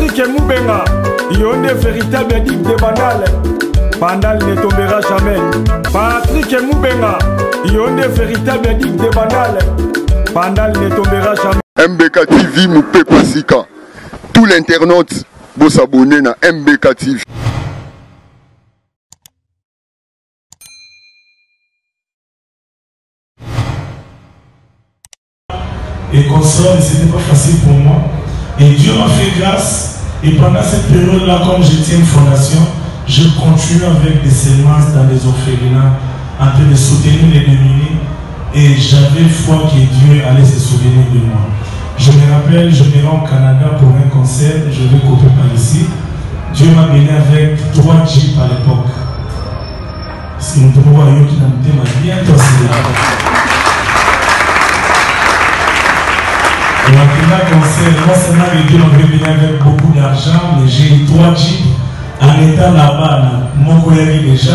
Patrick Moubenga, Yonde véritable digue de Bandal. Bandal ne tombera jamais. Patrick Moubenga, Yonde véritable digue de Bandal. Bandal ne tombera jamais. MBK TV Moupé Pasika. Tout l'internaute vous s'abonner à MBK TV. Et console, c'était pas facile pour moi. Et Dieu m'a fait grâce. Et pendant cette période-là, comme j'étais une fondation, je continue avec des semences dans les orphelinats, en train de soutenir les démunis. Et j'avais foi que Dieu allait se souvenir de moi. Je me rappelle, je me rends au Canada pour un concert, je vais couper par ici. Dieu m'a béni avec 3 jeeps à l'époque. Parce que nous pouvons voir qui n'a bien tossé. Et maintenant, concert, non seulement que Dieu m'avait béni avec beaucoup d'argent, mais j'ai eu 3 jeeps en étant là-bas. Mon collègue déjà,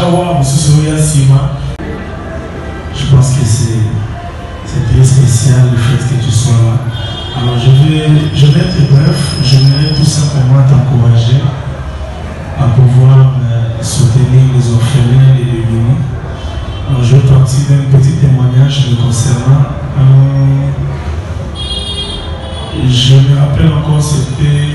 je pense que c'est très spécial le fait que tu sois là. Alors je vais être bref, je voudrais tout simplement t'encourager à pouvoir soutenir les orphelins et les démunis. Alors je vais partir d'un petit témoignage me concernant. Je me rappelle encore, c'était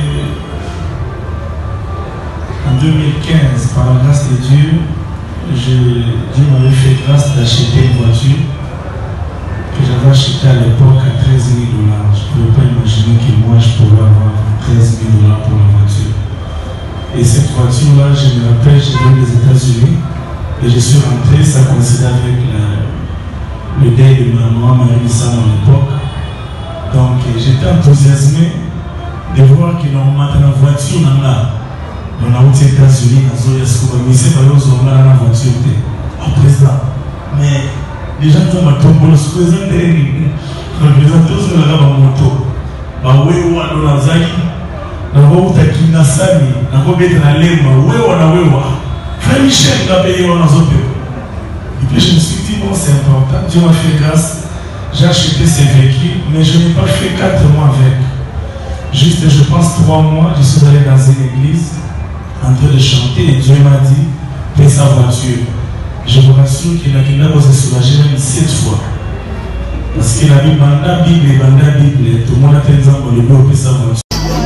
en 2015, par la grâce de Dieu, Dieu m'avait fait grâce d'acheter une voiture que j'avais achetée à l'époque à 13 000 $. Je ne pouvais pas imaginer que moi je pouvais avoir 13 000 $ pour la voiture. Et cette voiture-là, je me rappelle, je venais des États-Unis et je suis rentré, ça coïncidait avec le deuil de ma maman, Marie-Lisa, à l'époque. Donc j'étais enthousiasmé de voir que nous avons une voiture dans la aux États-Unis, dans les États-Unis, dans la voiture. Au président. Mais les gens qui ont tombé le président tous la moto. Wewa dans la Zaki, na Wouta Kinasani, na Wobet na Lema, Wewa na Wewa. Frère Michel n'a payé dans autres. Et puis je me suis dit, bon, c'est important, Dieu m'a fait grâce. J'ai acheté ces véhicules, mais je n'ai pas fait 4 mois avec. Juste, je pense 3 mois, je suis allé dans une église en train de chanter et Dieu m'a dit, paie sa voiture. Je vous rassure qu'il a se soulagé même 7 fois. Parce qu'il a dit, banda Bible, tout le monde a fait exemple pour le paie sa voiture.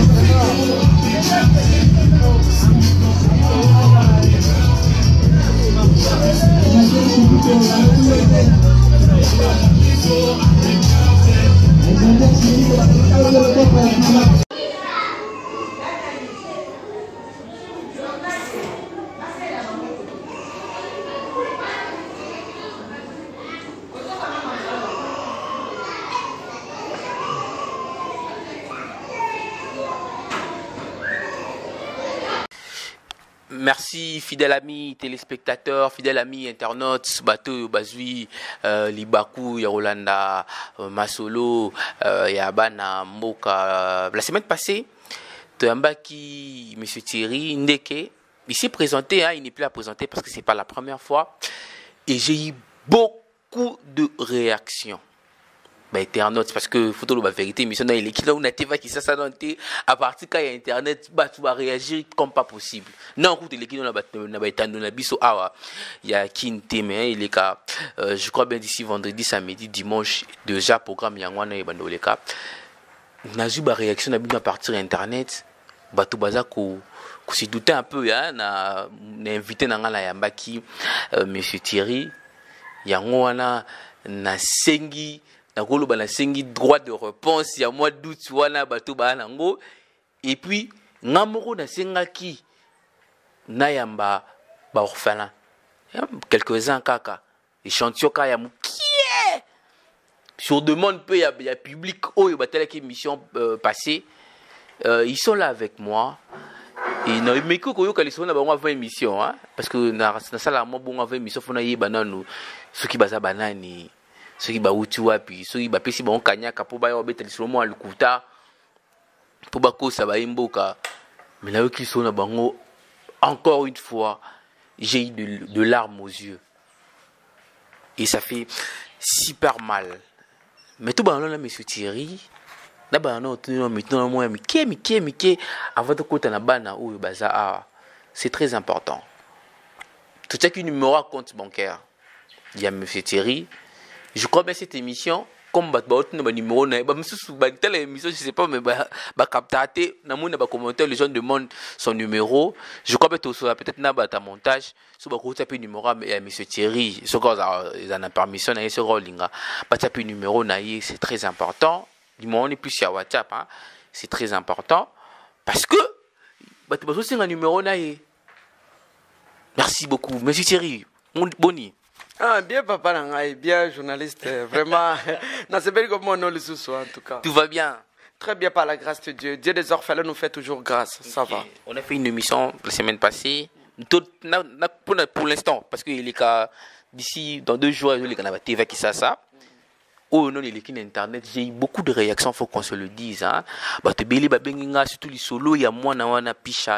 Merci fidèles amis téléspectateurs, fidèles amis internautes, Bato Bazui, Libaku, Yarolanda, Masolo, Yabana, Moka. La semaine passée, Toyambaki, M. Thierry Ndeke, il s'est présenté, il n'est plus à présenter parce que ce n'est pas la première fois. Et j'ai eu beaucoup de réactions. Internautes, parce que faut la vérité, mais il est on a qui ça à partir quand il y a internet, tu vas réagir comme pas possible. Non, écoute, il y a Kinte, mais il est cas, je crois bien d'ici vendredi, samedi, dimanche, déjà programme Yangwana et Bandoleka. On a eu une réaction à partir internet, tout bazar qu'on s'est douté un peu, na invité Nangala Yambaki, monsieur Thierry, Yangwana, na Sengi. Na sengi droit de réponse ya mois d'août wana bato ba nango et puis ngamoko na sengaki na yamba ba orphelin quelques-uns kaka échantillon ka ya mukie sur demande peu ya public oyo batela ki émission passée ils sont là avec moi et na meko ko yo kalisona ba ngwa 20 émission parce que na sala mo bon 20 émission fona yeba nanu soki baza banani ceux qui bauti wapi ceux qui bapesi ba kanyaka po ba yo beteli solomo alukuta po ba ko sa ba imboka mais là qui sont na bango encore une fois j'ai eu de larmes aux yeux et ça fait super mal mais tout ba là monsieur Thierry na ba no tino mitino mo mike avant de kota na bana ou baza c'est très important. Tout ça qui numéro à compte bancaire. Il y a monsieur Thierry. Je crois bien cette émission comme ba numéro na ba msusu ba telle émission je sais pas mais ba captaté na mona ba commentaire les gens demandent son numéro. Je crois peut-être na ba ta montage so ba ko taper numéro à monsieur Thierry. Ce qu'on ils en a permission na ce rollinga. Ba taper numéro na c'est très important. Du moment on plus sur WhatsApp hein. C'est très important parce que ba tu besoin un numéro na Merci beaucoup monsieur Thierry. Mon boni. Ah, bien papa Nangaï, bien journaliste, vraiment. Non, c'est bien comme mon nom le sous en tout cas. Tout va bien. Très bien par la grâce de Dieu. Dieu des orphelins nous fait toujours grâce, ça va. On a fait une émission la semaine passée. Pour l'instant, parce qu'il est d'ici dans 2 jours, il y a TV qui ça. Oh non, il est internet. J'ai eu beaucoup de réactions, faut qu'on se le dise. Hein. Surtout les solos, il y a moi, na picha.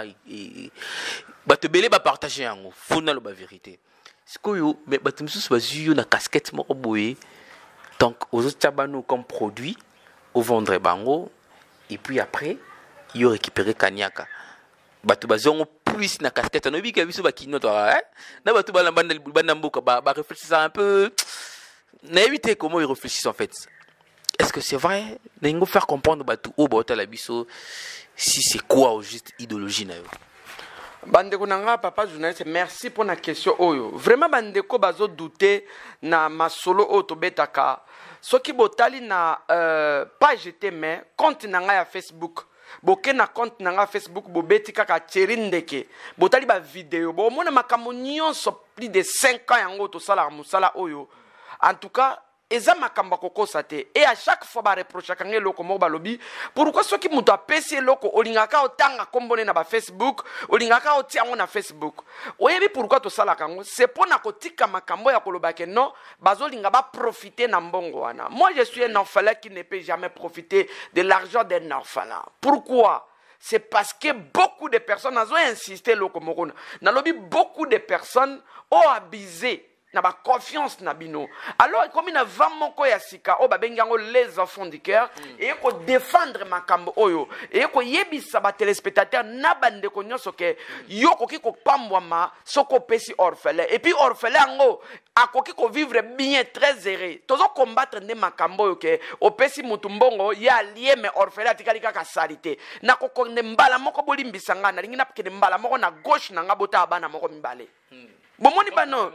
Te belé ba partager en faut na la vérité. C'est que mais batumsus bazu na casquette moko boye. Donc aux autres tabano comme produit au vendre bango et puis après il récupérer kanyaka. Batu bazongo plus na casquette no bi ka biso ba kino to hein. Na batu ba lambana mboka ba réfléchissent un peu na éviter comment ils réfléchissent en fait. Est-ce que c'est vrai? N'ingo faire comprendre batu o ba la biso si c'est quoi au juste idéologie na yo. Bandeko nanga papa journaliste merci pour la question oyo vraiment bandeko bazo douter na masolo oto betaka soki botali na page mais compte nanga ya Facebook boke na compte nanga Facebook bobeti kaka Thierry Ndeke botali ba vidéo bo mona makambo nyonso plus de 5 ans yango to sala musala oyo en tout cas eza makamba kokosa te et à chaque fois ba reproche kange loko mo ba lobi pourquoi ceux qui muto apesi loko olingaka otanga kombone na ba Facebook olingaka otiango na Facebook oyebi pourquoi to sala kango c'est pour na kotika makambo ya koloba ke non bazolinga ba profiter na mbongo wana. Moi je suis un orphelin qui ne peut jamais profiter de l'argent d'un orphelin. Pourquoi? C'est parce que beaucoup de personnes ont insisté loko mokona na lobi beaucoup de personnes ont abusé na ba confiance na bino. Alors comme ina vraiment ko ya sika o ba bengango les enfants du cœur et ko défendre makambo oyo et ko yebisa ba téléspectateurs na bande ko nyoso ke yo ko ki ko pambwama soko pesi orphelin et puis orphelin ngo akoki ko vivre bien très heureux. Tozo combattre ne makambo yo ke o pesi mutu mbongo ya lié mais orphelin tikali kaka salité na ko ko ne mbala moko bolimbisa ngana lingi na peke mbala moko na gauche na ngabota bana moko mbale. Bomoni bano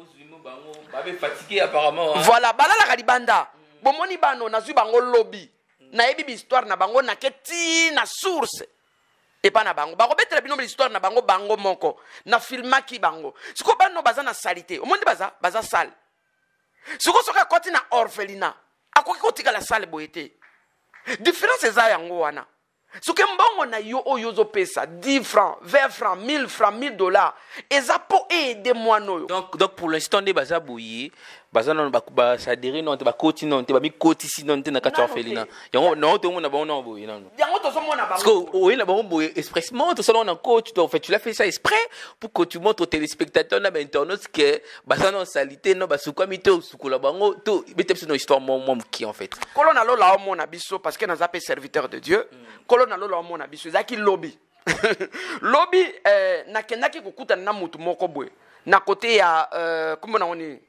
fatigué apparemment hein? Voilà balala kalibanda bomoni bano nazui bango lobby na yebi histoire na bango na keti na source et pas na bango bako betela bino histoire na bango bango moko na filmaki bango siko bano baza na salité omoni baza sale siko soka koti na orphelinat akoki kotika la sale boyete différence eza yango wana soki mbongo na yo oyo zo pesa 10 francs 20 francs 1000 francs 1000 dollars eza po aider moi noyo donc pour l'instant des baza boyi baza non ba sadiri non te ba koti non te ba mi koti si non te na kati orphelina yango non to mona ba non boyi non yango to so mona ba parce que oui la ba boyi expressement to salon en coach en fait tu l'as fait ça exprès pour que tu montres aux téléspectateurs na internautes que baza non salité non ba sukwa mito sukola bango to betepse no histoire moi qui en fait kolona lo la mona biso parce que na zape serviteur de Dieu kolona lo la mona biso zaki lobby lobby na kendaki kokuta na mutu moko boye na côté ya comment on dit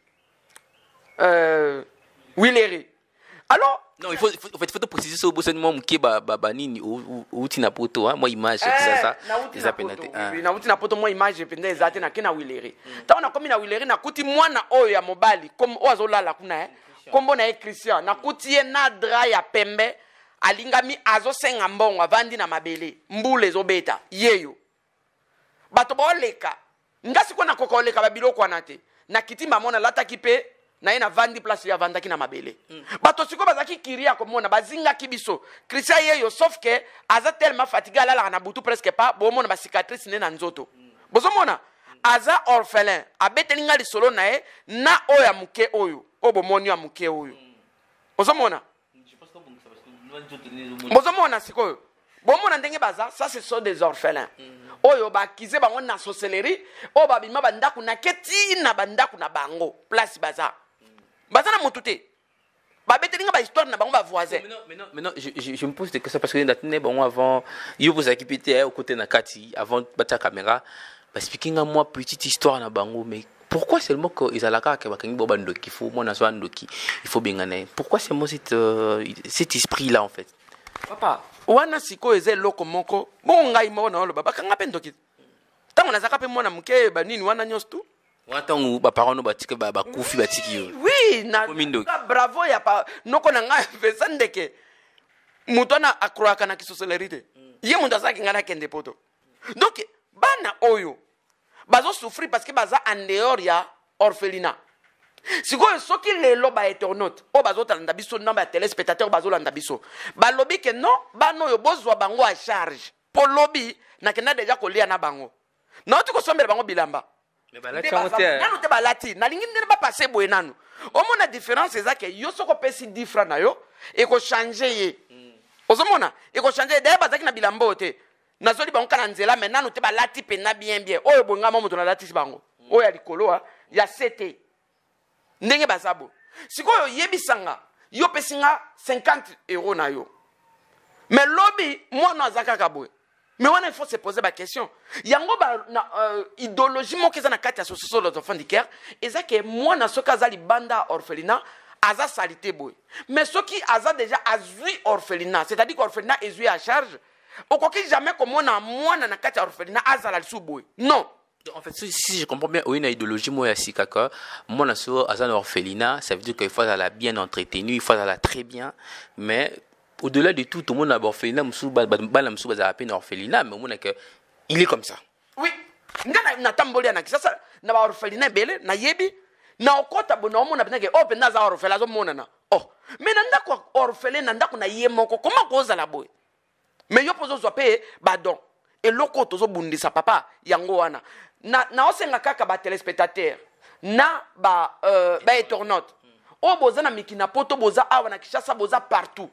Willery. Alors non il faut préciser ça au bout de moi qui ba nini ou tina poto hein moi image ça ça penate na uti na poto moi image pende ezate na kina Willery ta na komi na Willery na kuti mwana oyo ya mobali comme ozolala kuna kombo na Christian na kuti ye na dra ya pembe alingami azo senga mbongo avandi na mabele mbule ezobeta yeyo bato boleka ngasi kwa na kokoleka babiloko anate na kitimba mona lata kipe na ina vandi place ya vandaki na mabele bato siko bazaki kiria komona bazinga kibiso Christian yeyo sauf que aza tellement fatigué ala na butu presque pas bomona ba cicatrice ne na nzoto bozomona aza orphelin abetelinga lisolo na e na oya muke oyo obomoni ya muke oyo bozomona bozomona sikoyo bomona ndenge baza ça ce sont des orphelins oyo bakize bango na sorcellerie o babima bandaku na keti na bandaku na bango place baza na mutute babetelinga ba histoire na bango ba voisin. Maintenant, je me pose des questions parce que natine bon avant yo vous occupé au côté na kati avant battre caméra ba speaking à moi petite histoire na bango mais pourquoi seulement que izalaka ke bakangi bo bandoki faut mona so ndoki il faut bingana pourquoi c'est moi cet esprit là en fait papa wana siko eze loko moko bon ngai mo na lo baba kanga pe ndoki tango nazaka pe mona muke ba nini wana nyos tu watangu ba parents no batike ba kufi batiki yo oui na bravo ya pa noko na ngai vesandeke mutona akroaka na kisoselerite ye muntu azaki ngana kende poto donc bana oyo bazo souffrir parce que baza en dehors ya orphelinat sikoyo soki lelo ba internaute o bazo tanda biso namba ya téléspectateur bazo landa biso balobi ke non bana oyo bozwa bango à charge po lobi na kenda deja kolia na bango na oti ko sombela bango bilamba mais balati nanu te balati na lingi ndene ba passer boye nanu omona différence ezake yo soko pesi 10 francs na yo e ko changer ye ozomona e ko changer d'ailleurs bazaki na bilamba te nazoli bango kana nzela mais nanu te balati pena bien oyo bonga moto na lati bango oyo ya likolo ya sete ndenge bazabo sikoyo yebisanga yo pesinga 50 € na yo mais lobi moi no azaka kaboy mais on il faut se poser la question yango ba na idéologie mo keza na kati association des enfants d'Iker ezake moi na soka zali banda orphelinat aza salité boy mais soki aza déjà azui orphelinat c'est-à-dire qu'orphelinat est à charge okoki jamais comme on a moi na kati orphelinat azala sous boy non. En fait, si je comprends bien, une idéologie moi aussi kaka, moi na so azan orphelinat, ça veut dire qu'il faut la bien entretenu, il faut la très bien, mais au-delà de tout, tout le monde a orphelinat, musu à peine orphelinat, mais on que il est comme ça. Oui, ngana na tambolia na kisasa na ba orphelinat belé na yebi na okota bona omona benake open na za orphelinat zo mona na. Oh, mais nanda ko orphelinat nanda ko na yemoko comment koza la boy. Mais yo pozo zo pe badon et loko tozo bundisa papa yango wana. Na osenga kaka ba téléspectateur na ba internaute o boza na mikina poto boza awa na Kishasa boza partout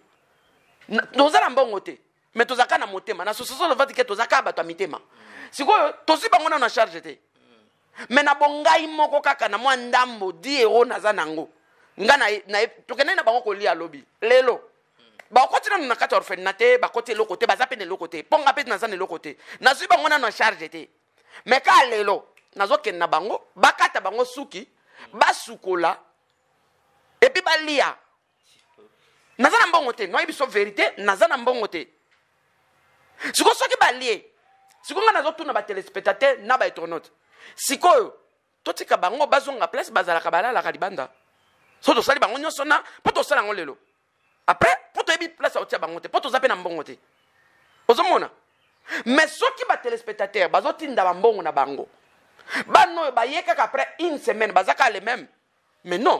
toza na mbongo te mais toza kana motema na sososo levati ke toza ka bato mitema sikoyo tosi bango na charge te mais na bongai moko kaka na mwa ndambo 10 € naza nango ngana na tokene na bango ko lia lobby lelo ba ko tina na kata orphelinat te ba côté loko te baza pe ne loko te ponga pe na za ne loko te na si bango na charge te mais ka lelo nazoken na bango bakata bango suki basukola et puis balia naza na mbongo te no ibiso vérité naza na mbongo te siko soki balie siko nga nazotuna ba téléspectateur na ba internaute sikoyo totika bango bazonga place bazala kabala la kalibanda so to sali bango nyoso na poto sala ngo lelo après poto ebi place otia bango te poto zape na mbongo te ozomona. Mais ceux qui ba téléspectateurs bazotinda ba mbongo na bango bano ba yeka après une semaine bazaka les mêmes mais non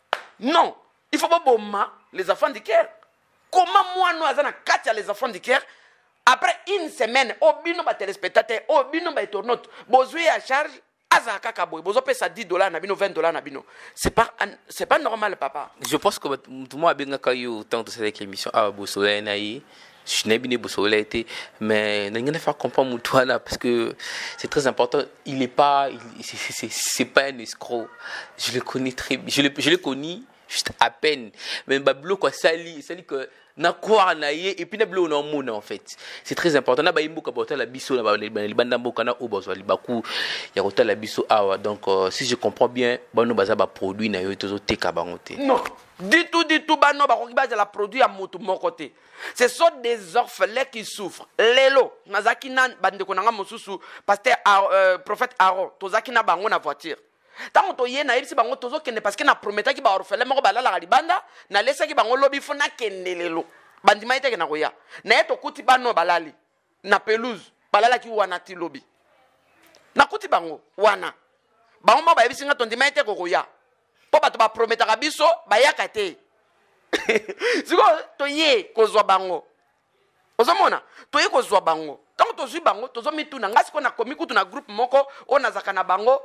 il faut pas bomba les enfants d'Iker comment moi nous azana katia les enfants d'Iker après une semaine obino ba téléspectateurs obino ba internaute bozui à charge azaka kaboy bozo pesa 10 $ na bino 20 $ na bino c'est pas normal papa. Je pense que tout moi benga kayo tant de cette émission a bosolé naï je n'ai bien été mais n'a rien à faire comprendre Moutouana parce que c'est très important il est pas c'est pas un escroc je le connais très je le connais juste à peine mais bablo quoi sali que na quoi naie et puis na blo na mona en fait c'est très important na ba imboka bota la biso na ba libanda mboka na obozwa libaku ya kota la biso awa donc si je comprends bien bano baza ba produit na yo tozo teka bango te non du tout bano ba ko baza la produit ya mutu moko te. Ce sont des orphelins qui souffrent. Lelo, nazaki nan bande konanga mosusu, pasteur prophète Aaron, tozaki na bango na voiture. Tant to ye na ibisi bango tozo kende parce que na prometa ki ba orphelin moko balala la libanda, na lesa ki bango lobi fona kende lelo. Bandima ite na koya. Na eto kuti bano balali na pelouse, balala ki wana ti lobi. Na kuti bango wana. Bango ba ibisi nga tondima ite ko koya. Po bato ba prometa ka biso ba yakate. Siko to ye kozwa bango ozomona to ye kozwa bango tango tozwi bango tozomituna ngasi ko na komi kutu na groupe moko ona zakana bango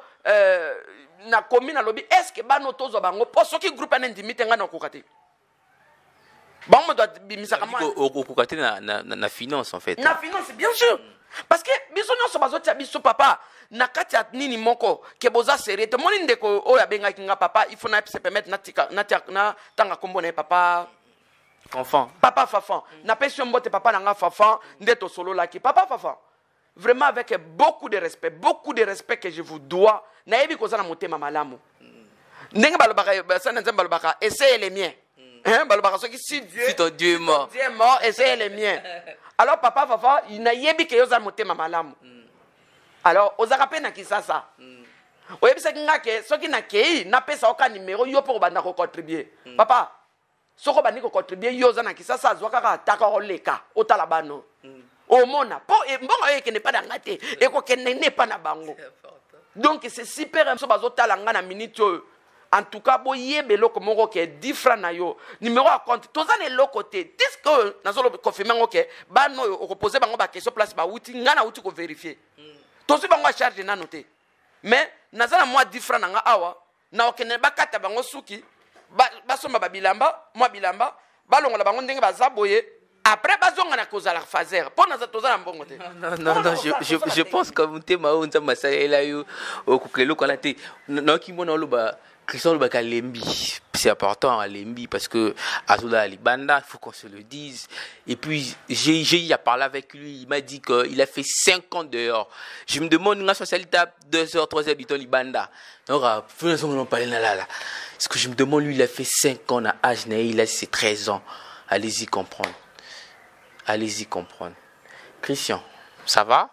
na komi na lobi est-ce que bano tozwa bango po soki groupe ane ndimite nga na kokate bango doit bimisaka moi kokate na finance en fait na finance bien sûr parce que biso nyonso bazotia biso papa nakati ya nini moko ke boza sérieux te moni ndeko oyo abengaki nga papa il faut na se permettre na tanga kombo na papa Enfant. Papa Fafan. Na pesi mbote papa nanga Fafan ndeto solo laki. Papa Fafan. Vraiment avec beaucoup de respect que je vous dois. Na yebi koza na motema malamu. Ndenge balobaka ça nzemba balobaka essayez les miens. Hein balobaka soki si ton Dieu est mort. Dieu est mort, essayez les miens. Alors papa Fafan, il na yebi ke yoza motema malamu. Alors ozaka pe na kisasa. Oyebisa kinga ke soki na kei na pesa oka numéro yo pour banda ko contribuer. Papa soko bandi ko contribuer yoza na kisasa zwaka ka taka oleka otala bano omona po mbongo yeke ne pas dangate e ko kenne ne pas na bango donc c'est super so bazotala nga na minute en tout cas boyebe loko moko ke 10 francs na yo numéro à compte toza ne lokote disque nazolo confirmer ngoke bano o poser bango ba question place ba wuti nga na wuti ko vérifier tosi bango a charge na noter mais nazana moi 10 francs na nga awa na okene bakata bango suki basomba babilamba moi bilamba balongola bango ndenge bazaboye après bazonga na kozala fazer pour naza tozala mbongo te non je pense que mutema o nza masala yo okukelo kala te na kimona loba Christian loba kalembi c'est important à lembi parce que azola libanda il faut qu'on se le dise et puis j'ai parlé avec lui il m'a dit que il a fait 5 ans dehors je me demande nga socialita 2h 3h du temps libanda donc faisons parler là ce que je me demande lui il a fait 5 ans à âge il a ses 13 ans allez-y comprendre Christian ça va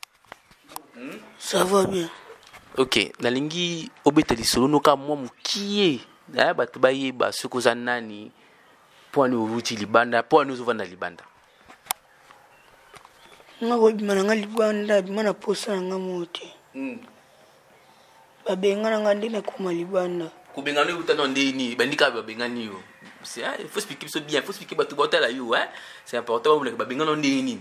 ça va bien. Ok, nalingi obeta lisolo noka mwa mukie na bato bayeba sokoza nani pwani uruti libanda pwani uzovanda libanda Ngo bimana libanda bimana posa nga mote babenga nga ndine kuma libanda kubengana utana ndeni bandika babengani yo c'est il faut expliquer ça bien il faut expliquer bato botala yo hein c'est important pour babengana ndeni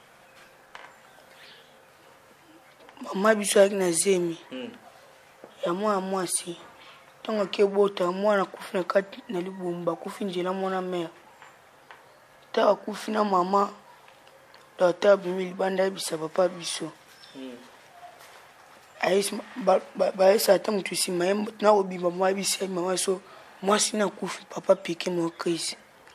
mama biso ak na zemi ya mwa mwasi tonga ke bota mwana kufina kati na libumba kufinjela mwana mère ta kufina mama da ta bimi libanda bisa papa biso ais ba esa ta mutu si mai na obi mama bisa mama so mwasi na kufi papa piqué mon crise.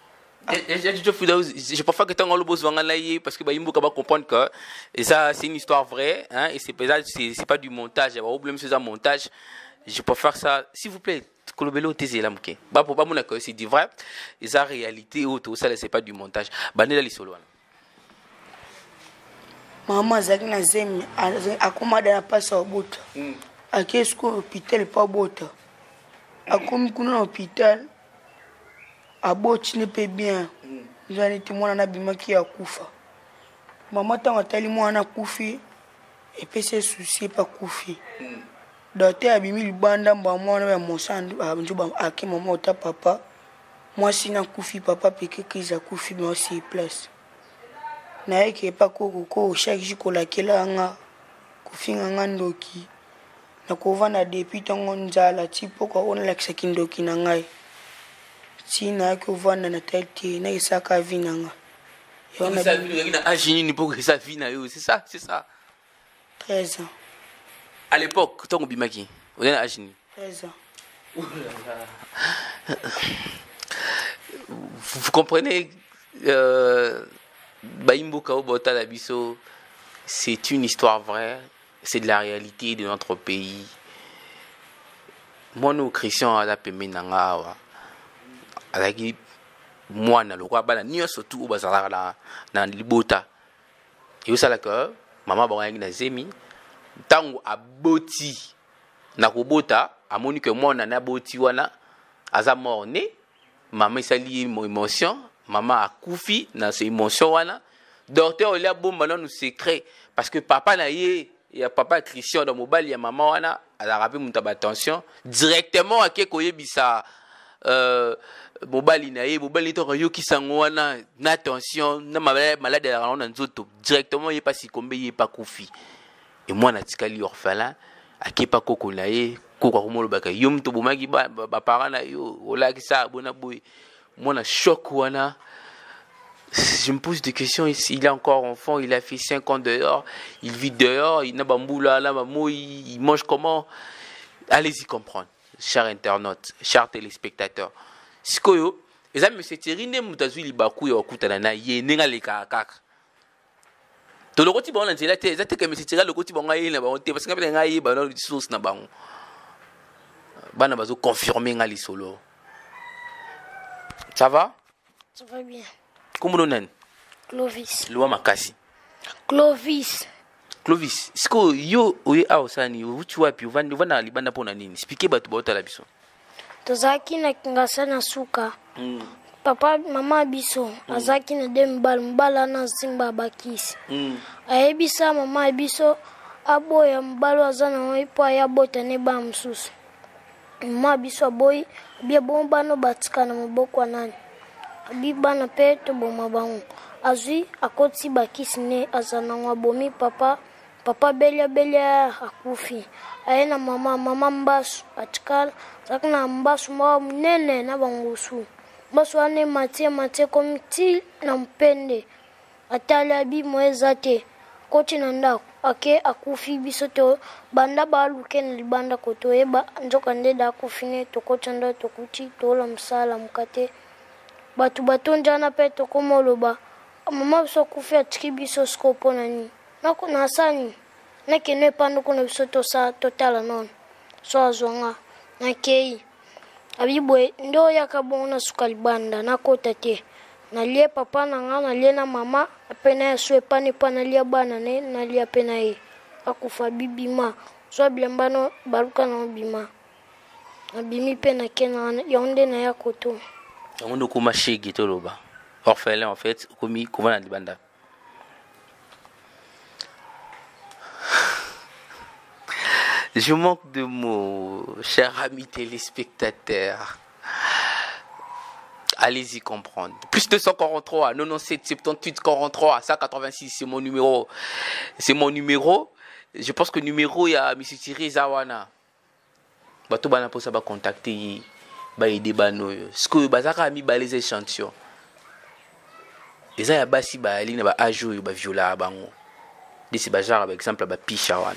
Je préfère que tu aies le boss parce que il faut comprendre que et ça c'est une histoire vraie hein, et c'est pas du montage, il y a pas problème sur un montage. Je préfère ça s'il vous plaît kolobelo teze la muke ba pour pas mon que c'est du vrai et ça réalité auto ça c'est pas du montage banela lisolo wana mama zakina zemi akomada na pasa obota akesko hôpital pas bota akomi kuna hôpital aboti ne pe bien nzani ti mwana na bimaki ya kufa mama tanga tali mwana kufi epese souci pa kufi dote abimi libanda mba mwana ya mosandu njuba aki mama ota papa mwasi na kufi papa peke kiza kufi mwasi place na yeke pa ko chaque jour kolakela nga kufinga nga ndoki na kovana depuis tongo nzala tipo ko ona lakisa kindoki na ngai Tina que vana na tête na isaka vinanga. Yona sa vie na agini ni pour que sa vie na yo, c'est ça. 13 ans. À l'époque, ton bimaki, on est agini. 13 ans. Vous comprenez Baimboka Obota Labiso, c'est une histoire vraie, c'est de la réalité de notre pays. Moi nous Christian à la pemenanga alaki mwana lokwa bana nyonso tu bazala na libota yo sala que mama bango na zemi tango aboti na kobota amoni que mwana na boti wana aza morne mama isali émotion mama akufi na ce émotion wana docteur olia bomba non secret parce que papa na ye ya papa Christian dans mobile ya mama wana ala rappel muta attention directement ake koyebisa mobali na ye mobali to yo kisango wana na attention na malade ya na nzoto directement ye pas si kombe ye pas kufi et moi na tikali orphelin akepa koko na ye koko ko baka yo mto bomaki ba parana yo ola kisa bona boy moi na choc wana je me pose des questions. Il est encore enfant, il a fait 5 ans dehors, il vit dehors, il n'a pas moula, là, il mange comment? Allez-y comprendre, chers internautes, chers téléspectateurs. Sikoyo, les amis, c'est Thierry, Moutazou, il bakou, il okutana na yenenga le kakak. To le roti bon là, c'est que monsieur Thierry le roti bon ngaï na ba onté parce que na ngaï ba na source na bango. Bana bazo confirmer ngali solo. Ça va? Ça va bien. Comment on est? Clovis. Loa makasi. Clovis. Clovis, est-ce que yo oye a osani uchi wapi uvana libanda pona nini? Expliquez batu bota la biso. Tozaki na kingasa na suka. Papa mama biso azaki na dem mbala na simba bakisi. Ayebisa mama biso aboya mbalo azana oipo ya bota ne ba msusu. Mama biso boy bia bomba no batika na maboko nani. Biba na peto boma bango. Azui akoti bakisi ne azana ngabomi papa belia akufi. Aena mama mbasu atikala sakna mbasu mwa mnene na bangusu. Mbasu ane matie komiti na mpende. Atali abi mweza te. Koti na ndako ake akufi biso to banda baluke na libanda koto eba njoka ndeda akufine to kocha ndo to kuti to la msala mkate. Batu njana pe to komoloba. Mama biso kufi atiki biso skopo nani. Nako nasani. Nake ne pando kuna biso to sa totala non. So azonga. Nakei. Abibwe ndo yakabona sukalibanda nakota te. Nalie papa na nga nalie na mama apena ya swe pani nalie bana ne nalie apena ye. Akufa bibima. So bilambano baruka na bima. Abimi pena kena yonde na yakoto. On nous comme chigi toloba. Orphelin en fait, comme comment libanda. Je manque de mots, chers amis téléspectateurs. Allez-y comprendre. Plus 243, 97, 78, 43, 186, c'est mon numéro. C'est mon numéro. Je pense que le numéro, il y a M. Thierry Zawana. Bato bana pour ça va contacter. Ba aider bano. Ce que bazaka mi ba les échantillons. Les a basi ba ali na ba ajo ba viola bango. D'ici ba genre par exemple ba pichawan.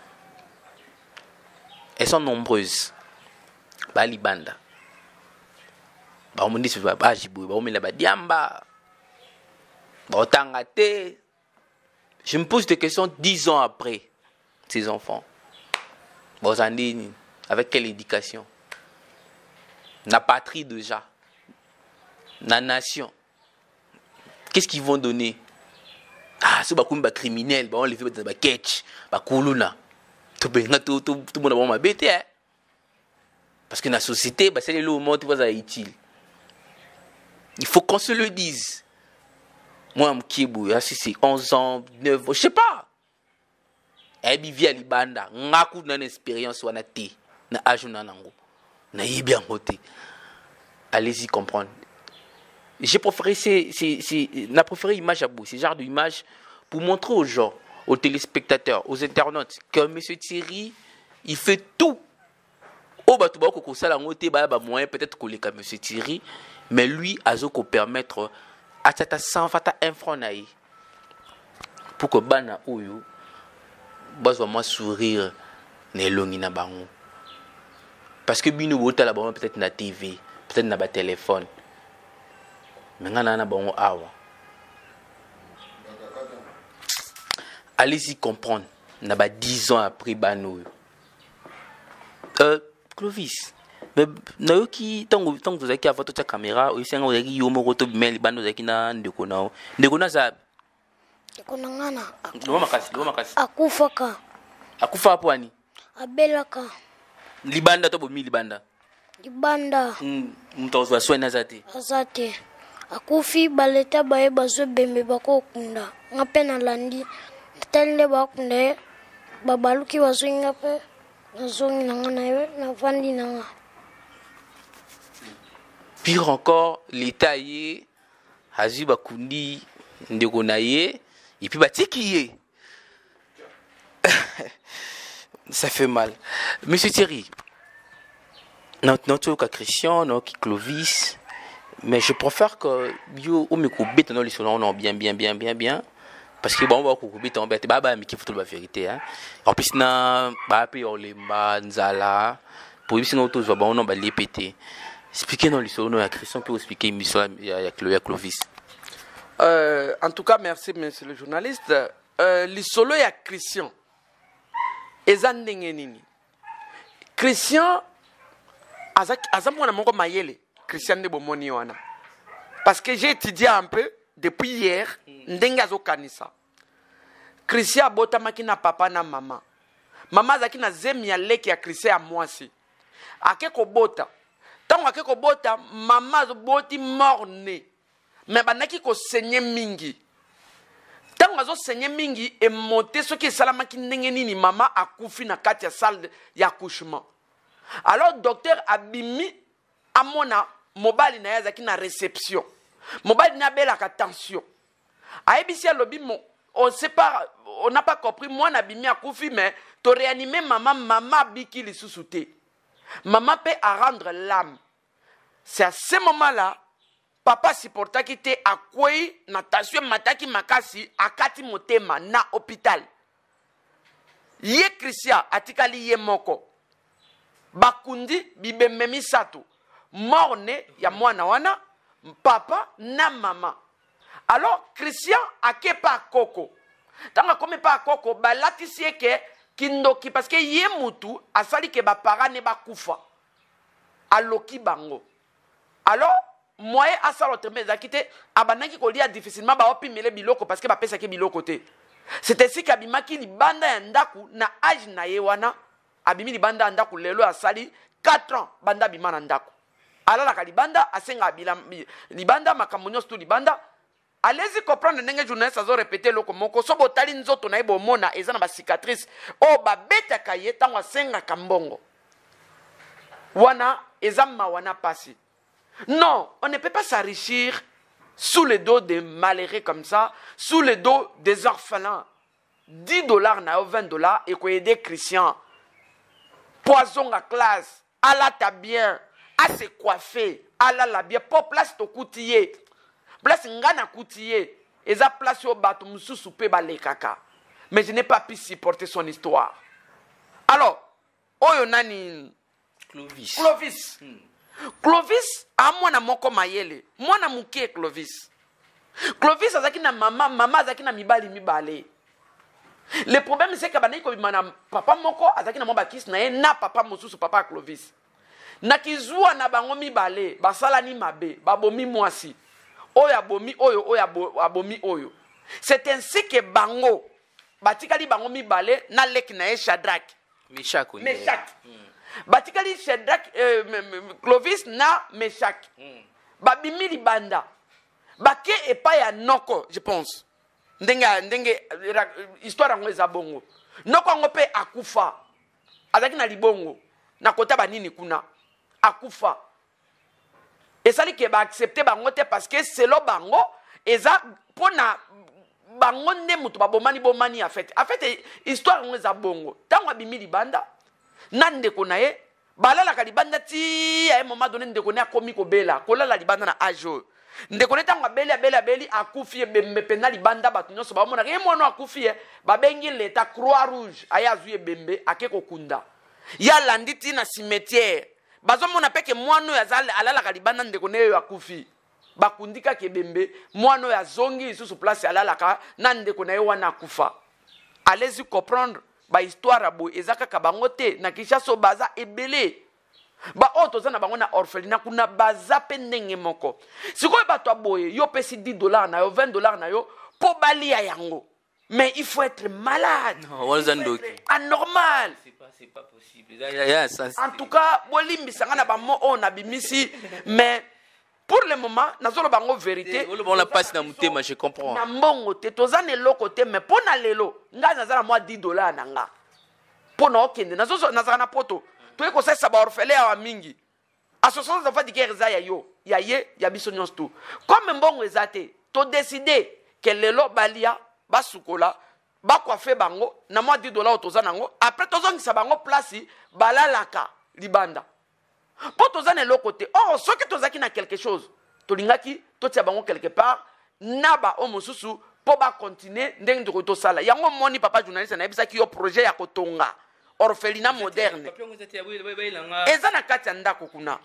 Elles sont nombreuses. Ba libanda. Ba on dit ba ajibu ba on la ba diamba. Ba otangate. Je me pose des questions 10 ans après ces enfants. Ba osandini avec quelle éducation? La patrie déjà, la nation. Qu'est-ce qu'ils vont donner? Ah, c'est un criminel, on les fait dans un catch, tout le monde a bêté. Parce que dans la société, c'est le moment où c'est utile. Il faut qu'on se le dise. Moi, si c'est 11 ans, 9 ans, je ne sais pas. Elle vit à Libanda, on a une expérience, on a été, on a âge, bien voté. Allez-y comprendre. J'ai préféré image à bout, ce genre d'image pour montrer aux gens, aux téléspectateurs, aux internautes que M. Thierry, il fait tout. Peut-être qu'on est M. Thierry, mais lui, a zo permettre à cette sans fata infronaï pour que bana oyo moi sourire ne longi na bango. Parce que bino bota la bango peut-être na TV, peut-être na ba téléphone. Mais ngana na bango awa. Allez-y comprendre. Na ba 10 ans après bano. Clovis. Mais nayoki tango vous avez votre ta caméra, o senga ozaki yo moko to bimeli bando zaki na ndeko nao. Ndeko na za. Ndeko ngana. Lo makasi. Akufaka. Akufa hapo ani? Abelaka. Libanda to bomi libanda. Libanda. Mtozwa swena zate. Azate. Akufi baleta bae bazo bembe bako kunda. Ngape na landi. Telle bakunda babaluki wazinga pe. Nazongi nangana na vandi nanga. Pire encore, l'état yé hazu bakundi ndeko na ye et puis batiki yé. Ça fait mal. Monsieur Thierry, notre Christian, notre Clovis, Mais je préfère que yo me coupe dans les salons non bien. Parce que bon, on va couper ton bête, mais qui faut la vérité. Hein. En plus, na papi olimba nzala, pour sinon tous va on va les péter. Expliquez dans l'histoire, nous, Christian peut expliquer une histoire à Clovis. En tout cas, merci, monsieur le journaliste. L'histoire à Christian. Ezandengenini. Christian, azamwana mongo mayele. Christian de bomoni wana. Parce que j'ai étudié un peu depuis hier. Ndengazo kanisa. Christian bota makina papa na mama. Mama zaki na zemi ya leki ya Christian ya mwasi. Akeko bota. Tango akeko bota, mama boti morne. Mais banaki ko senye mingi. Tango azo senye mingi e monte ce qui salama ki ndenge nini mama akufi na kati ya salle ya accouchement. Alors docteur abimi amona mobali na yazaki na réception. Mobali na bela ka tension. Aebisi alobi on sait pas, on n'a pas compris moi na bimi akufi mais to réanimer mama biki li susute. Maman peut à rendre l'âme. C'est à ce moment-là, papa supporta qui était à quoi natation mataki makasi akati motema na hôpital. Ye Christian atikali ye moko. Bakundi bibememi sato. Morne ya mwana wana papa na mama. Alors Christian akepa koko. Tanga comme pas koko balati sieke kindoki parce que ye mutu asali ke ba para ne ba kufa aloki bango. Alors moye asalo tembe zakite abanaki ko lia difficilement ba opimele biloko parce que ba pesa ke biloko te. C'était si kabimaki libanda ya ndaku na age na ye wana abimi libanda ndaku lelo asali 4 ans banda bimana ndaku. Alala ka libanda asenga libanda makamonyo stu libanda. Allez-y comprendre ndenge journaliste azo répéter loko moko so botali nzoto na ebo mona eza na ba cicatrice o ba beta kaye tangwa senga kambongo wana ezama wana pasi. Non, on ne peut pas s'enrichir sous le dos des malheureux comme ça, sous le dos des orphelins. $10 na $20 et ko aider Christian. Poison à classe, ala ta bien, à se coiffer, ala la bien, pour place to koutiye. Place ngana koutiye, eza place au bato mususu pe ba le kaka. Mais je n'ai pas pu supporter son histoire. Alors, oyo nani Clovis. Clovis a mwana moko mayele. Mwana muke Clovis. Clovis azaki na mama azaki na mibale. Le problème c'est que banai ko bimana papa moko azaki na mwa bakisi na ye na papa mosusu papa Clovis. Na kizua na bango mibale, basala ni mabe, babomi mwasi. Oyo abomi oyo abomi oyo. C'est ainsi que bango batikali bango mibale na leki na ye Shadrach. Meshach. Batikali Shadrach Clovis na Meshach. Babimi libanda. Bake epa ya noko, je pense. Ndenge histoire ngo eza bongo. Noko ngo pe akufa. Azaki na libongo. Na kota banini kuna. Akufa. Et ça dit que ba accepter bango te parce que c'est lo bango eza pona bango ne mutu ba bomani en fait. En fait histoire ngo eza bongo. Tango abimi libanda nande konaye balala ka libanda ti à un moment donné ndeko ne akomi ko bela kolala libanda na ajo. Ndeko ne tango beli akufi bembe pena libanda batu nyonso ba mona ke mono akufi ba bengi leta Croix Rouge aya zuye bembe akeko kunda. Ya landiti na cimetière. Bazo mona peke mwano ya zale alala kalibanda ndeko ne yo akufi. Bakundika kebembe mwano ya zongi isusu place alala ka na ndeko na yo wana akufa. Allez-y comprendre ba histoire abo ezaka kabangote na kishaso baza ebele. Ba oto na bango na orphelinat kuna baza pendenge moko. Sikoy bato aboye yo pesi $10 na yo $20 na yo po balia yango. Mais il faut être malade. Non, anormal. C'est pas possible. En tout cas, bolimbi sangana ba mo on abimisi mais pour le moment nazolo bango vérité. On la passe na mutema, je comprends. Na mbongo te tozane loko te mais pona lelo nga nazala moi $10 na nga. Pona okende nazoso nazana poto. Toi ko sesa ba orphelin wa mingi. Association de fadi kerza ya yo, ya ye, ya biso nyonso tout. Comme mbongo ezate, to décider que lelo balia basukola bakwafe bango na mwa $10 otoza nango après tozongisa bango place balalaka libanda po toza na eloko te. Oh soki tozaki na quelque chose tolingaki totia bango quelque part naba o mosusu po ba continuer ndenge de to sala yango moni papa journaliste na ebisaki yo projet ya kotonga orphelinat moderne eza na kati ya ndako kuna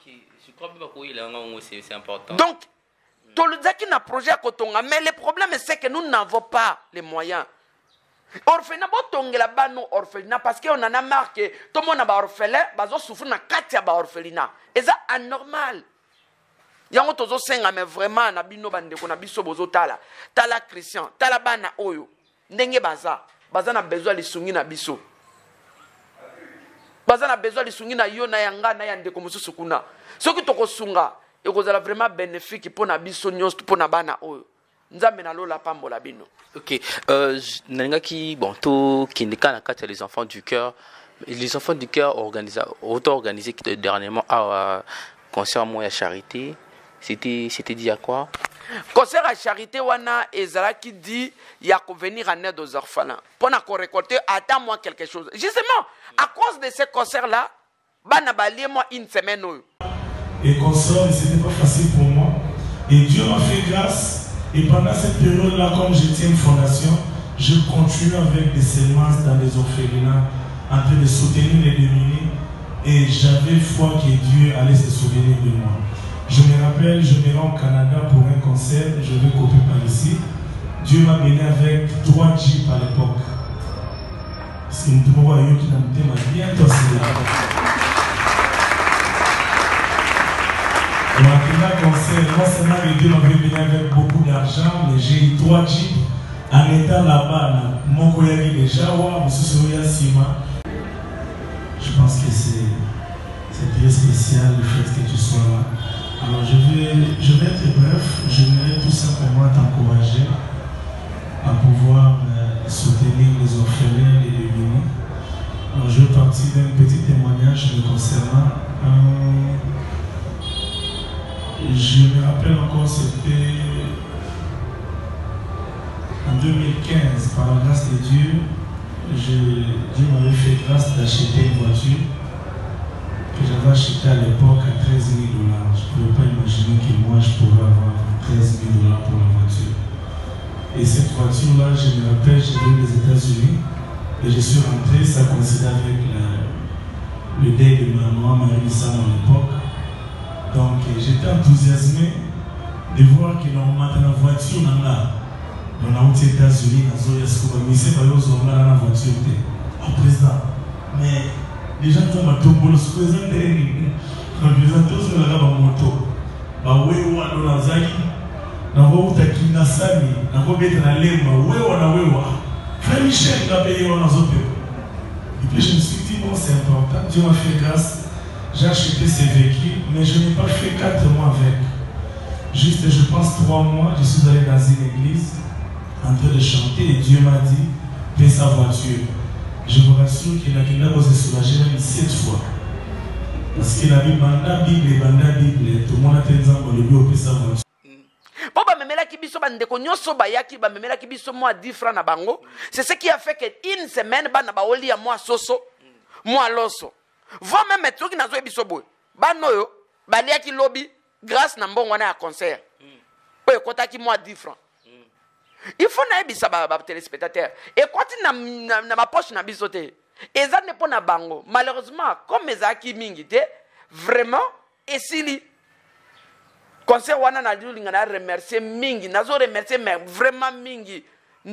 donc toluzaki na projet ya kotonga mais le problème c'est que nous n'avons pas les moyens orphelinat botongela bano orphelinat parce que on en a marqué tout le monde a ba orphelin bazo souffrir na kati ya ba orphelinat eza anormal yango tozo senga mais vraiment na bino bandeko na biso bozo tala Christian tala bana oyo ndenge baza na besoin lisungi na biso baza na besoin lisungi na yo na yanga na ya ndeko mosusu kuna soki tokosunga ekozala vraiment bénéfique pour na biso nyonso pour na bana oyo nzambe na lola pambola bino. Ok, nangaki bon to kindika na kati les enfants du cœur auto-organisé qui dernièrement à concert moi à charité. C'était dit à quoi? Concert à charité wana ezala qui dit il y a qu'on venir en aide aux orphelins pour na ko récolter attends-moi quelque chose. Justement à cause de ces concerts là bana balie moi une semaine oyo. Et concert c'était pas facile pour moi et Dieu m'a fait grâce et pendant cette période là comme j'étais une fondation je continue avec des semences dans les orphelinats en train de soutenir les démunis et j'avais foi que Dieu allait se souvenir de moi. Je me rappelle, je me rends au Canada pour un concert, je vais copier par ici. Dieu m'a béni avec 3 jeeps à l'époque. C'est une tour qui n'a bien tossé là. On a fait un concert, non seulement que Dieu m'avait béni avec beaucoup d'argent, mais j'ai eu 3 jeeps en étant là-bas. Mon collègue déjà, je pense que c'est très spécial le fait que tu sois là. Alors je vais être bref, je voudrais tout simplement t'encourager à pouvoir soutenir les orphelins et les démunis. Alors je vais partir d'un petit témoignage me concernant. Je me rappelle encore, c'était en 2015, par la grâce de Dieu, Dieu m'avait fait grâce d'acheter une voiture que j'avais acheté à l'époque à 13 000 $. Je ne pouvais pas imaginer que moi je pouvais avoir 13 000 $ pour la voiture. Et cette voiture-là, je me rappelle, j'ai venu des États-Unis et je suis rentré, ça coïncidait avec le deuil de ma maman, Marie-Lisa, à l'époque. Donc j'étais enthousiasmé de voir que dans la voiture, on a aux États-Unis, dans la voiture, au président. Mais les gens qui ont tout le président tous la moto. Wewa na zaki na utakina sani na beta na lema wewa na wewa. Frère Michel n'a payé on zope. Et puis je me suis dit bon c'est important, Dieu m'a fait grâce. J'ai acheté ces véhicules, mais je n'ai pas fait 4 mois avec. Juste je pense 3 mois, je suis allé dans une église en train de chanter et Dieu m'a dit paie sa voiture. Je vous rassure qu'il a quelqu'un qui s'est soulagé même 7 fois. Parce que la Bible, tout le monde a tellement de Bible sa voiture. Po ba memela ki biso bandeko nyonso bayaki ba memela ki biso moi 10 francs na bango, c'est ce qui a fait que une semaine bana ba oli ya moi soso, moi loso. Vo même mettre ki nazo biso boy. Banoyo balia ki lobby grâce na mbongo na ya concert. Po ekota ki moi 10 francs. Il faut na ebisa ba téléspectateur. Et quand na ma poche na biso te. Eza ne po na bango. Malheureusement, comme ezaki mingi te, vraiment esili concert wana na linga na remercier mingi, nazo remercier mais vraiment mingi.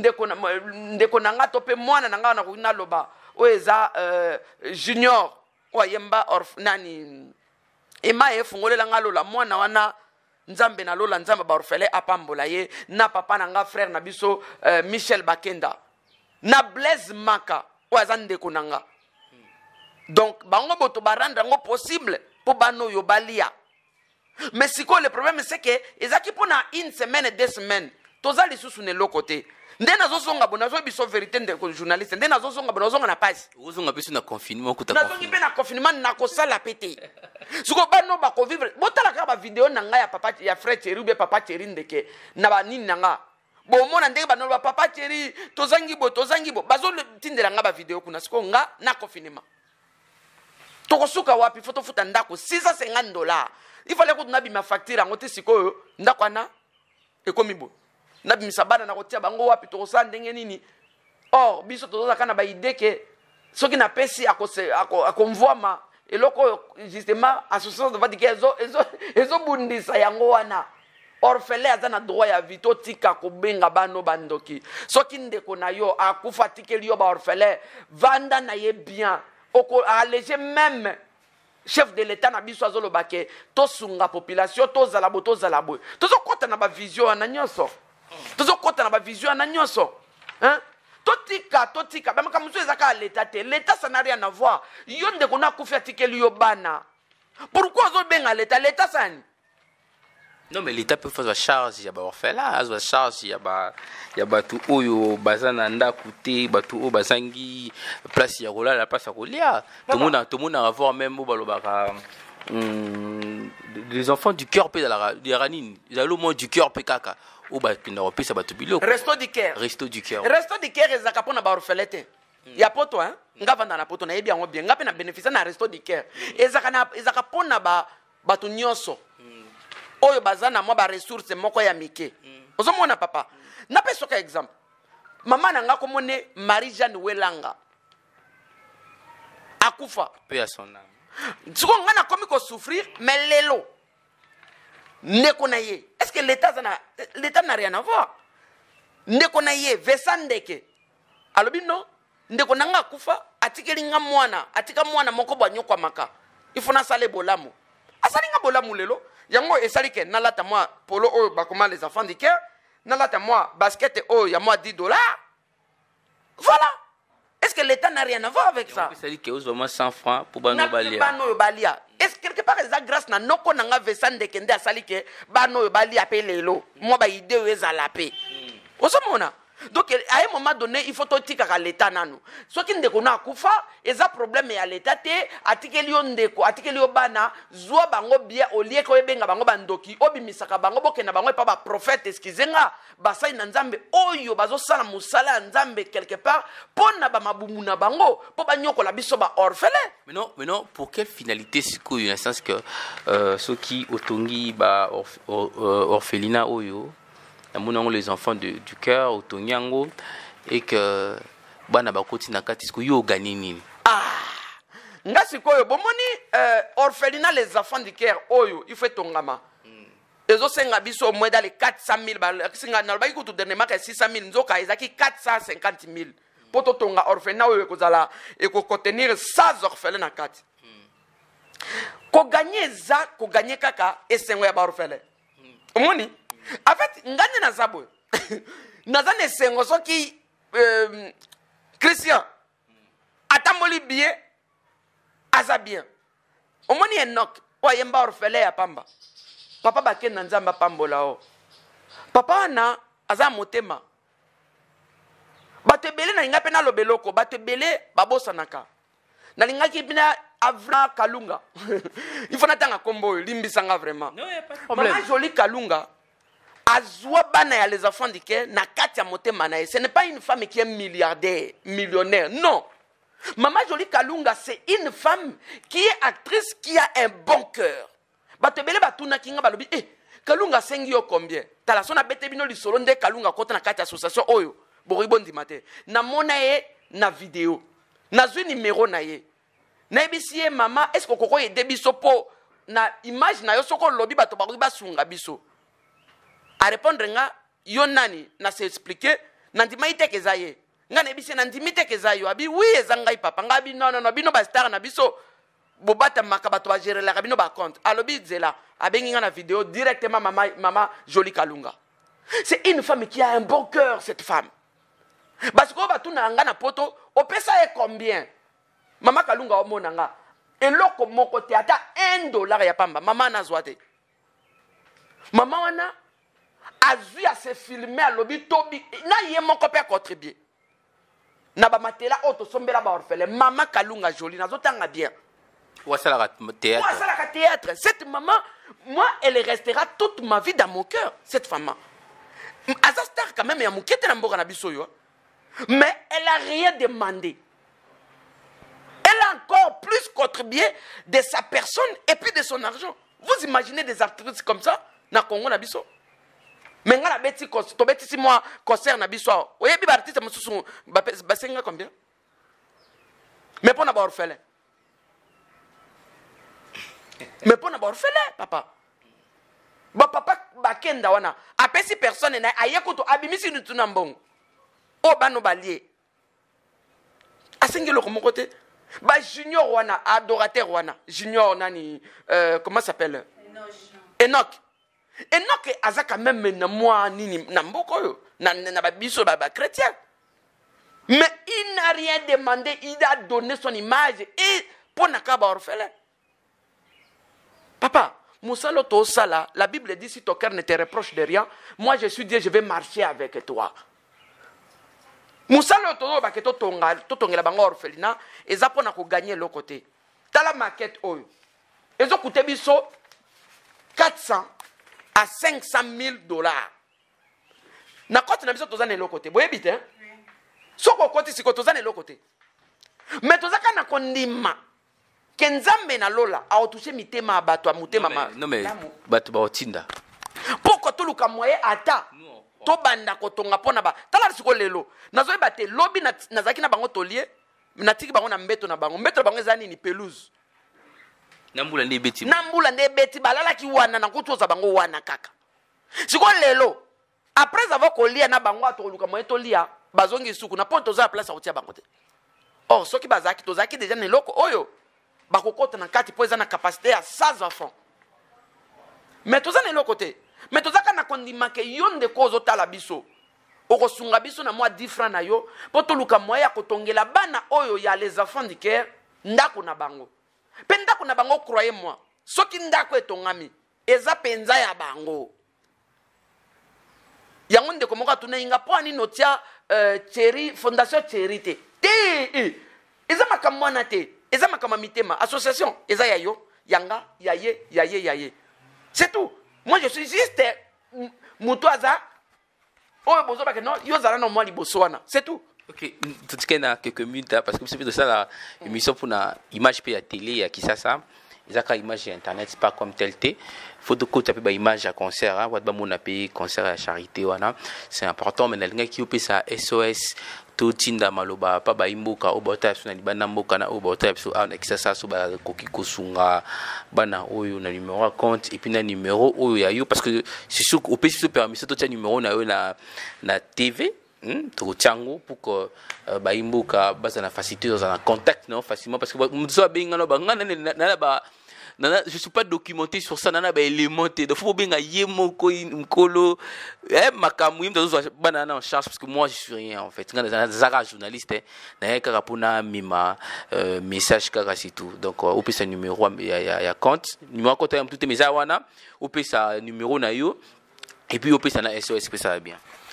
Ndeko na nga tope mwana na nga na kuna loba. O eza junior o yemba nani ema efungolela nga lola mwana wana nzambe na lola nzambe ba orfele apambola ye na papa na nga frère na biso Michel Bakenda na Blaise Maka oazande konanga. Donc bango boto baranda ngo possible pour bano yo balia. Mais si quoi le problème c'est que ezaki pona une semaine 2 semaines tozali susu ne lokote. Ndena zosonga bona zo biso vérité de journaliste ndena zosonga bona zonga na page. Ozonga biso na confinement kuta. Na zongi pe na confinement na ko sala pété. Suko bano ba ko vivre botala ka ba vidéo nanga ya papa ya frère Thierry be papa Thierry ndeke na ba nini nanga. Bon mona ndenge bano ba papa Thierry tozangi bo bazo tindela nga ba vidéo kuna siko nga na confinement. tokosuka wapi faut tofuta ndako $650. Il fallait que nabi ma facture ngote sikoyo ndako ana ekomi bo nabi misabana na kotia bango wapi tokosa ndenge nini. Or biso tozoza kana ba idée que soki na pesi akonvoama eloko justement association de vadike ezo bundisa yango wana. Orphelin aza na droit ya vito tika kobenga bano bandoki. Soki ndeko na yo akufa tikeli yo ba orphelin vanda na ye bien. Oko alléger même chef de l'état na biso azoloba ke to sunga population to zalabo tozo kota na ba vision na nyonso. Tozo kota na ba vision na nyonso. Hein? Totika ba makamuso ezaka l'état te. L'état ça n'a rien à voir. Yo ndeko na akufa tikeli yo bana. Pourquoi zo benga l'état sani? Non, mais l'État peut faire la charge, il y a des orphelins, la charge, il y a batu oyo bazana nda koute, batu o bazangi place ya rola la place à rolia. Tout le monde a avoir même au balobara les enfants du cœur pe dans la ranine, ils ont le mot du cœur pe kaka. O ba na opé ça batu bilo. Resto du cœur. Resto du cœur. Resto du cœur ezaka pona ba orphelete. Ya poto hein, ngava na poto na yebi yango bien, ngape na bénéficier na resto du cœur. Ezaka pona ba batu nyonso. Oyo bazana moi ba ressources moko ya mike. Ozomona papa. Na peso ka exemple. Mama na nga komone Marie-Jeanne Welanga. Akufa. Paix à son âme. Siko nga na komi ko souffrir mais lelo. Ndeko na ye. Est-ce que l'état n'a rien à voir? Ndeko na ye vesandeke. Alobi no. Ndeko na nga akufa atikeli nga mwana, atika mwana moko banyo kwa maka. Ifuna sale bolamu. Asali nga bolamu lelo. Yango esali ke nalata moi polo o bakoma les enfants du cœur, nalata moi basket o ya moi $10. Voilà. Est-ce que l'État n'a rien à voir avec ça? C'est que vraiment 100 francs pour bano balia. Est-ce que quelque part ça grâce na noko nanga vesande kende asali ke bano balia pe lelo. Moi ba idée ezala pe. Osomona. Donc à un moment donné il faut totika ka l'État nanu. Soki ndeko na kufa eza problème ya l'État te atikeli yo ndeko atikeli yo bana zwa bango bien au lieu ko ebenga bango bandoki obimisaka bango bokena bango pa ba prophète excusenga basai na nzambe oyo bazo sala musala nzambe quelque part pona ba mabumu na bango po banyoko la biso ba orphelin. Mais non pour quelle finalité sikoyo dans le sens que soki otongi ba orphelinat oyo les enfants du cœur au Tonyango et que bana bakoti na katisko yo ganini. Nga sikoyo bomoni orphelinat les enfants du cœur oyo il faut tongama. Ezo senga biso au moins dans les 400,000 singa na ba ikutu dernièrement 600,000 nzoka ezaki 450,000 poto tonga orphelinat oyo kozala et ko contenir 100 orphelins na kati. Ko gagner kaka esengo ya ba orphelin. Omoni en fait, ngane na zabo. Nazane sengo soki Christian atamboli bien aza bien. Omoni Enoch wa yemba orphelin ya pamba. Papa baken na nzamba pambola o. Papa na aza motema. Batebele na linga pena lobeloko, batebele babosanaka. Na linga ki pena Avra Kalunga. Il faut natanga kombo limbisanga vraiment. Non, y a pas de problème. Maman Jolie Kalunga azwa bana ya les enfants du cœur na kati ya motema na ye. Ce n'est pas une femme qui est milliardaire, millionnaire. Non. Maman Jolie Kalunga, c'est une femme qui est actrice, qui a un bon cœur. Batebele batuna kinga balobi Kalunga sengi yo combien? Tala sona bete bino lisolo nde Kalunga kota na kati association oyo. Boribondi mate. Na mona ye na vidéo. Na zwi numéro na ye. Na ebisiye mama, est-ce que koko yede biso po na image na yo soko lobi bato bakoki basunga biso. A répondre nga yo nani na se expliquer na ndima iteke za ye. Nga na ebisiye na ndimi teke za yo abi oui ezanga papa nga abi non bino ba star na biso bobata makabato ba gérer la bino ba compte. Alobi zela abengi nga na vidéo directement mama Jolie Kalunga. C'est une femme qui a un bon cœur cette femme. Parce que batuna nga na poto opesa e combien? Mama Kalunga omona nga eloko moko te ata $1 ya pamba mama na zwate. Mama wana azui a se filmer à lobby tobi na ye moko pe contribuer. Na ba matela auto sombela ba orphelin mama Kalunga Jolie nazotanga bien. Ouasala théâtre. Cette maman, moi elle restera toute ma vie dans mon cœur cette femme. Azastar quand même ya mukete na mboka na biso yo. Mais elle a rien demandé. Elle a encore plus contribuer de sa personne et puis de son argent. Vous imaginez des artistes comme ça na Congo na biso? Mais nga la beti to beti si moi concert na biso. Oye bi artiste mususu basenga combien? Mais pour na ba orphelin. Mais pour na ba orphelin papa. Ba papa bakenda wana apesi personne na ayekuto abimisi nutu na mbongo. O bano balie. Asengelo comme côté. Ba junior wana adorateur wana. Junior nani comment s'appelle? Enoch. Enoch aza quand même na moi nini na mboko yo na ba biso ba chrétien. Mais il n'a rien demandé, il a donné son image et pour nakaba orphelin. Papa, Moussalo to sala, la Bible dit si ton cœur ne te reproche de rien, moi je suis Dieu, je vais marcher avec toi. Moussalo to ba ke to tongela bango orphelinat, eza pona ko gagner l'autre côté. Tala maquette oyo. Ezo coûté biso 400 à 500 000 $. Na côté na biso tozana l'autre côté. Boye bite hein? Soko côté siko tozana l'autre côté. Mais tozaka na kondima. Kenzambe na lola a touché mitema bato mutema ma. Non mais bato ba otinda. Poko to luka moye ata. To banda kotonga pona ba. Tala siko lelo. Nazo bate lobby na zaki na bango tolie. Na tiki bango na mbeto na bango. Mbeto bango ezani ni pelouse. Nambula nde beti. Nambula nde beti balala ki wana na kutoza bango wana kaka. Siko lelo. Après avoir kolia na bango atoluka moye tolia bazongi suku na ponto za place otia bango te. Or soki bazaki tozaki déjà ne loko oyo. Bakokota na kati po eza na capacité à 100 enfants. Mais toza na loko te. Mais tozaka na kondima ke yonde kozo tala biso. Okosunga biso na moi 10 francs na yo po toluka moya kotongela bana oyo ya les enfants du cœur ndako na bango. Pe ndako na bango croyez-moi. Soki ndako etongami eza penza ya bango. Yango ndeko moka tunainga po ani notia Cherry Fondation Charité. Te eza makamwana te. Eza makama mitema association eza yayo yanga yaye. C'est tout. Moi je suis juste mutoaza. Oh bozo ba que non yo zala no moi liboso wana. C'est tout. OK, tout ce qu'il y a quelques minutes parce que c'est de ça la émission pour la image puis la télé à qui ça. Ezaka image internet c'est pas comme tel té. Photo ko taper ba image à concert hein, wa ba mon pays concert à charité wana. C'est important mais na qui opé ça SOS to tinda maloba pa ba imboka obota na libana mboka na obota so na kisasa so ba koki kosunga bana oyo na numéro compte et puis na numéro oyo ya yo parce que c'est sûr au pays so permis to tia numéro na yo na TV to chango pour que ba imboka baza na facilité dans un contact non facilement parce que mzo benga no ba ngana na ba je suis pas documenté sur ça nana ba élément de faut bien yemo ko mkolo makamu yimto banana en charge parce que moi je suis rien en fait ngana zara journaliste na kaka pona mima message kaka c'est tout donc au pesa numéro ya compte numéro compte ya tout mes awana au pesa numéro na yo et puis au pesa na SOS ça va bien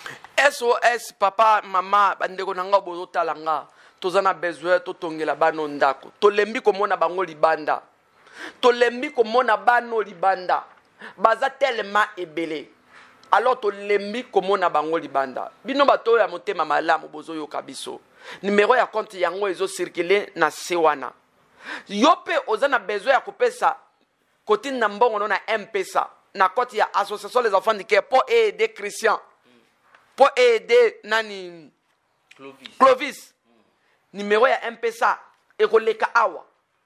SOS papa mama bandeko nanga bozo talanga tozana besoin to tongela bano ndako to lembi komona bango libanda to lembi komona bano libanda baza tellement ebele alors to lembi komona bango libanda bino bato ya motema malamu bozo yo kabiso numéro ya compte yango ezo circuler na sewana yope ozana besoin ya kopesa koti na mbongo no na M-Pesa na compte ya association les enfants du cœur pour aider Christian pour aider nani Clovis. Numéro ya M-Pesa ekoleka awa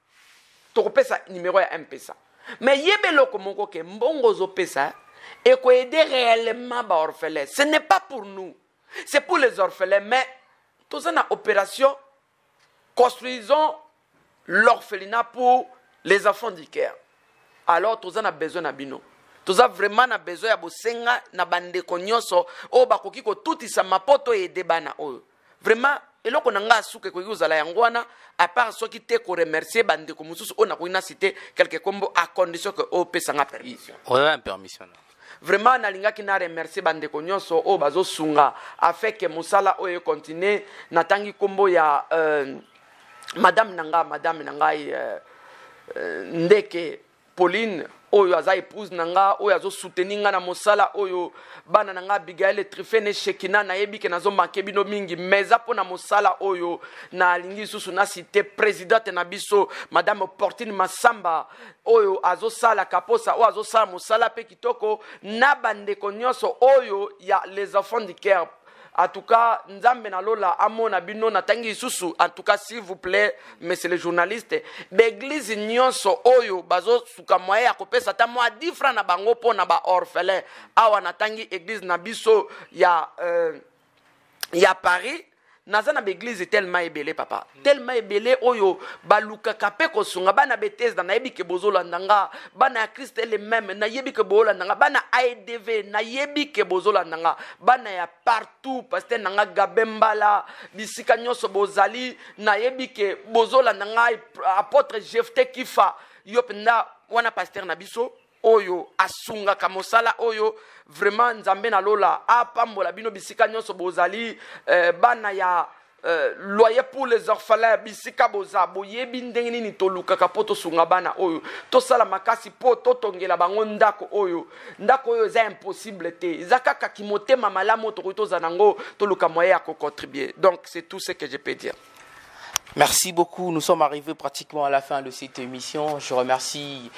tokopesa numéro ya M-Pesa mais yebelo komoko ke mbongo zo pesa eko aider réellement ba orphelins. Ce n'est pas pour nous, c'est pour les orphelins. Mais tous en opération construisons l'orphelinat pour les enfants du cœur. Alors tous en a besoin na bino. Tous a vraiment na besoin ya bosenga na bande konyoso o bakoki ko tout isa mapoto et debana o. Vraiment eloko nanga suke ko yuzala yangwana à part ceux qui te ko remercier bande ko mususu on a ko ina cité quelque combo à condition que o pesa nga permission. On a une permission. Vraiment nalinga ki na remercier bande ko nyonso o bazo sunga afin que musala o e continue natangi kombo ya madame nanga ndeke Pauline oyo aza épouse nanga oyo azo soutenir nga na mosala oyo bana nanga Abigail Trifene Shekina na yebi ke nazo manke bino mingi meza pona mosala oyo na alingi susu na cité présidente na biso madame Portine Massamba oyo azo sala kaposa oyo azo sala mosala pe kitoko na bandeko nyonso oyo ya les enfants du cœur. En tout cas, Nzambe na lola amona bino na tangi susu. En tout cas, s'il vous plaît, monsieur le journaliste, l'église nyonso oyo bazo suka moye ya kopesa ta mwa 10 francs na bango po na ba orphelin. Awa na tangi église na biso ya Paris. Nazana l'église tellement ébélé papa. Tellement ébélé oyo baluka kape ko sunga bana Bethesda na yebi ke bozola ndanga bana Christ ele même na yebi ke bozola ndanga bana AEDV na yebi ke bozola ndanga bana ya partout pasteur nanga Gabembala bisika nyonso bozali na yebi ke bozola ndanga apôtre Jephté Kifa yopenda wana pasteur na biso oyo asunga kamosala oyo vraiment Nzambe na lola apambola bino bisika nyonso bozali bana ya loyer pour les orphelins bisika boza boyebi ndenge nini toluka kapoto sunga bana oyo tosala makasi po totongela bango ndako oyo za impossible te zakaka kimotema malamu tokotoza nango toluka moyen ya ko contribuer. Donc c'est tout ce que je peux dire. Merci beaucoup, nous sommes arrivés pratiquement à la fin de cette émission. Je remercie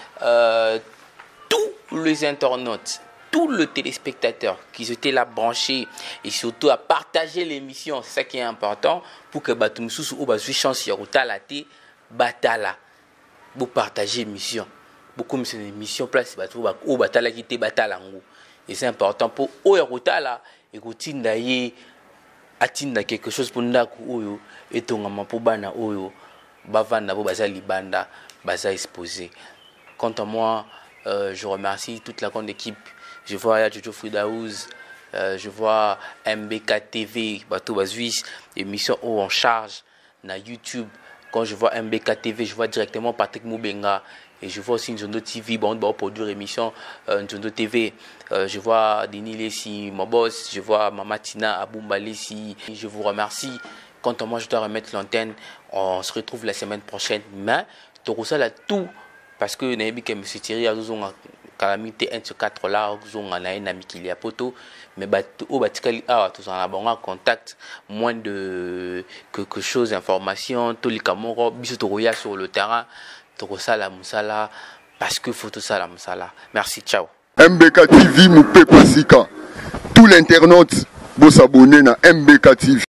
tous les internautes, tous les téléspectateurs qui étaient là branchés et surtout à partager l'émission. C'est ça qui est important pour que Batumsous ou Bazui chance Yaruta la té batala. Vous partagez l'émission. Beaucoup de l'émission place ou batala qui té batala. Et c'est important pour Yaruta là et que atinda quelque chose pour ndaku oyo et tongama pour bana oyo bavanda bo bazali banda baza exposé. Quant à moi, je remercie toute la grande équipe. Je vois Jojo Fridaouz, je vois MBK TV, Bateau Bazuis, émission haut en charge, na YouTube. Quand je vois MBK TV, je vois directement Patrick Moubenga. Et je vois aussi Njondo TV, bon, pour produire émission Njondo TV. Je vois Denis Lessi, mon boss. Je vois Mama Tina Aboumba Lessi. Je vous remercie. Quant à moi, je dois remettre l'antenne. On se retrouve la semaine prochaine. Mais, tout là tout. Parce que Naïbi que M. Thierry a une calamité 1 sur 4 là, on a un ami qui est à poto, mais au batikali tous en abonnant contact, moins de quelque chose d'information, tout les camorro, bisotoroya sur le terrain, torosala musala, parce que faut tout ça la musala. Merci, ciao. MBK TV, nous peut pas si quand. Tout l'internaute, vous s'abonner à MBK TV.